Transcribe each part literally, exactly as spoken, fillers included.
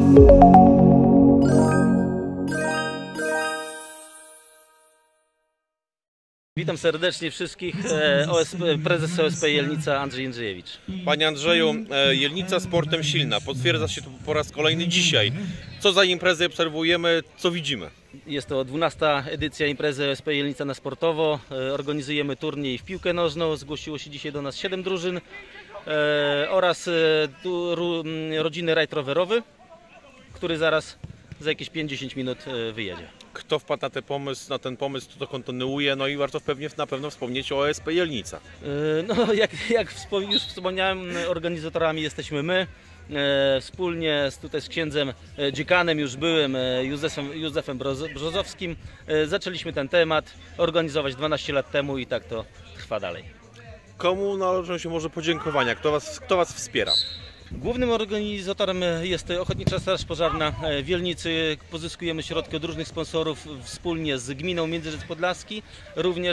Witam serdecznie wszystkich. O S P, prezes O S P Jelnica Andrzej Jędrzejewicz. Panie Andrzeju, Jelnica sportem silna. Potwierdza się to po raz kolejny dzisiaj. Co za imprezy obserwujemy, co widzimy? Jest to dwunasta edycja imprezy O S P Jelnica na sportowo. Organizujemy turniej w piłkę nożną. Zgłosiło się dzisiaj do nas siedem drużyn oraz rodziny rajd rowerowy, który zaraz za jakieś pięć do dziesięciu minut wyjedzie. Kto wpadł na ten pomysł, na ten pomysł, kto to kontynuuje, no i warto pewnie na pewno wspomnieć o O S P Jelnica. No, jak, jak już wspomniałem, organizatorami jesteśmy my. Wspólnie z, tutaj z księdzem dziekanem już byłem, Józefem, Józefem Brzozowskim, zaczęliśmy ten temat organizować dwanaście lat temu i tak to trwa dalej. Komu należą się może podziękowania? Kto was, kto was wspiera? Głównym organizatorem jest Ochotnicza Straż Pożarna w Wielnicy. Pozyskujemy środki od różnych sponsorów wspólnie z gminą Międzyrzec Podlaski, również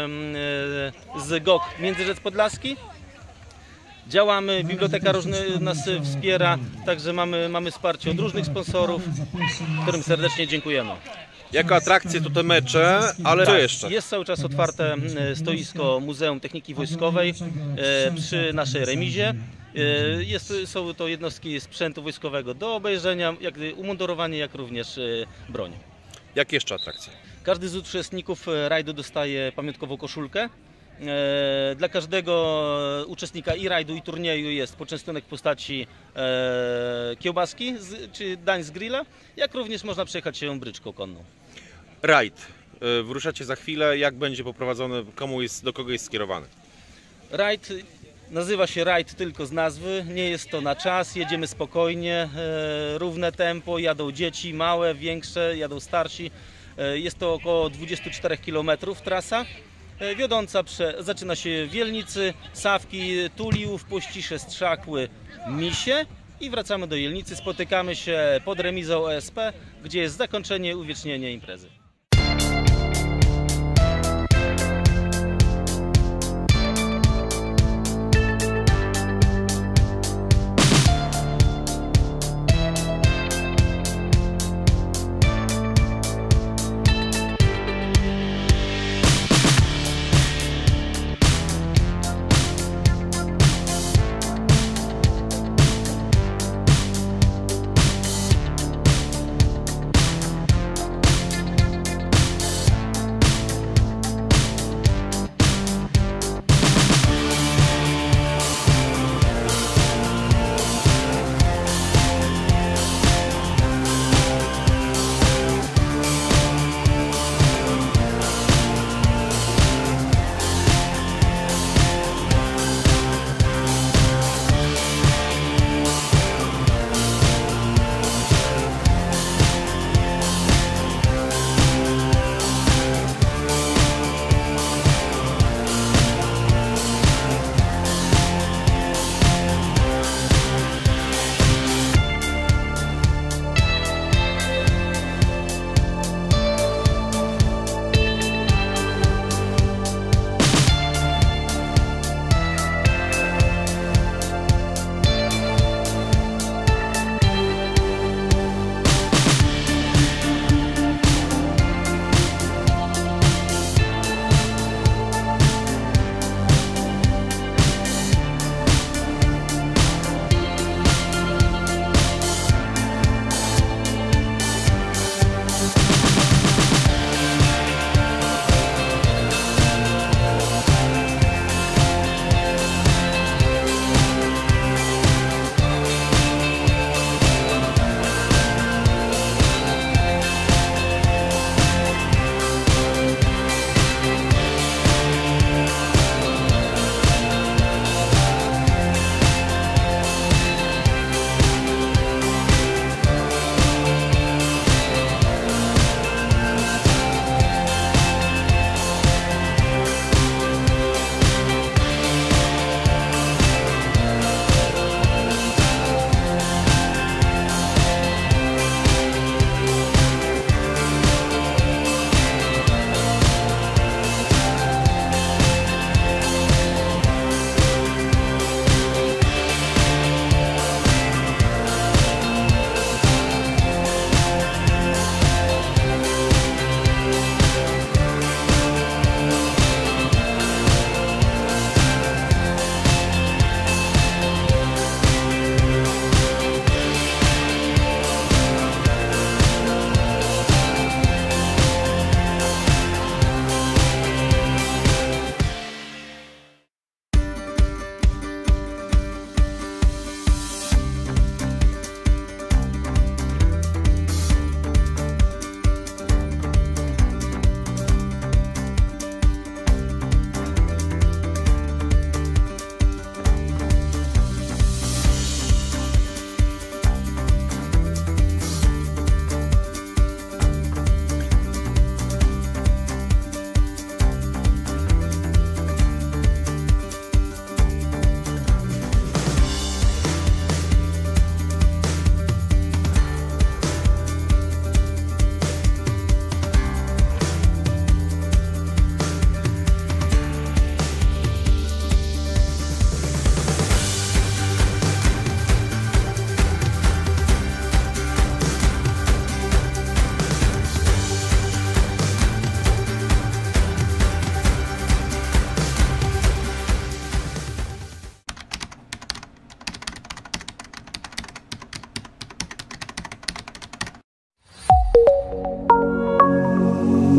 z G O K Międzyrzec Podlaski. Działamy, biblioteka różny nas wspiera, także mamy, mamy wsparcie od różnych sponsorów, którym serdecznie dziękujemy. Jako atrakcje to te mecze, ale co jeszcze? Jest cały czas otwarte stoisko Muzeum Techniki Wojskowej przy naszej remizie. Jest, są to jednostki sprzętu wojskowego do obejrzenia, jak umundurowanie, jak również broń. Jakie jeszcze atrakcje? Każdy z uczestników rajdu dostaje pamiątkową koszulkę. Dla każdego uczestnika i rajdu, i turnieju jest poczęstunek w postaci kiełbaski czy dań z grilla, jak również można przejechać się bryczką konną. Rajd. Wyruszacie za chwilę. Jak będzie poprowadzony? Komu jest, do kogo jest skierowany? Rajd nazywa się rajd tylko z nazwy. Nie jest to na czas. Jedziemy spokojnie, równe tempo. Jadą dzieci, małe, większe, jadą starsi. Jest to około dwadzieścia cztery kilometry trasa. Wiodąca prze, zaczyna się w Wielnicy, Sawki, Tuliów, Pościsze, Strzakły, Misie i wracamy do Jelnicy. Spotykamy się pod remizą O S P, gdzie jest zakończenie, uwiecznienie imprezy.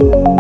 Thank